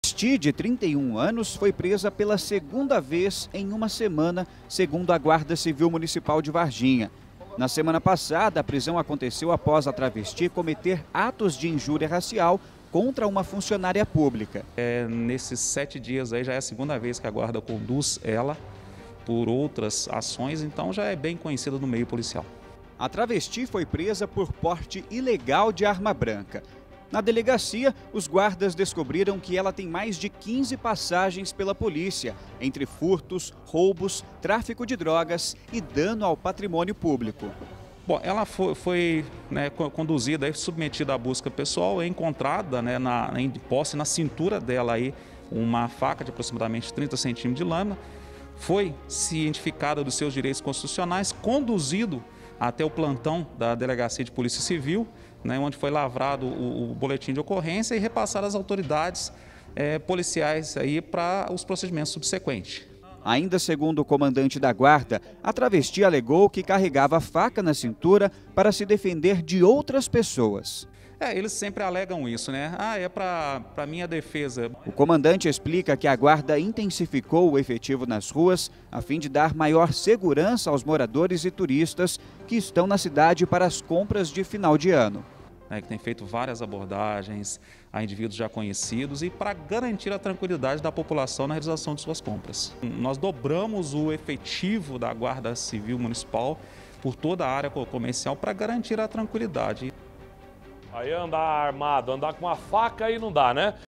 Travesti de 31 anos foi presa pela segunda vez em uma semana, segundo a Guarda Civil Municipal de Varginha. Na semana passada, a prisão aconteceu após a travesti cometer atos de injúria racial contra uma funcionária pública. Nesses 7 dias aí já é a segunda vez que a guarda conduz ela por outras ações, então já é bem conhecida no meio policial. A travesti foi presa por porte ilegal de arma branca. Na delegacia, os guardas descobriram que ela tem mais de 15 passagens pela polícia, entre furtos, roubos, tráfico de drogas e dano ao patrimônio público. Bom, ela foi conduzida, submetida à busca pessoal, encontrada em posse na cintura dela aí uma faca de aproximadamente 30 centímetros de lâmina, foi cientificada dos seus direitos constitucionais, conduzido até o plantão da Delegacia de Polícia Civil, onde foi lavrado o boletim de ocorrência e repassado às autoridades policiais aí para os procedimentos subsequentes. Ainda segundo o comandante da guarda, a travesti alegou que carregava a faca na cintura para se defender de outras pessoas. Eles sempre alegam isso, né? É para minha defesa. O comandante explica que a guarda intensificou o efetivo nas ruas a fim de dar maior segurança aos moradores e turistas que estão na cidade para as compras de final de ano. Que tem feito várias abordagens a indivíduos já conhecidos e para garantir a tranquilidade da população na realização de suas compras. Nós dobramos o efetivo da Guarda Civil Municipal por toda a área comercial para garantir a tranquilidade. Aí andar armado, andar com uma faca aí não dá, né?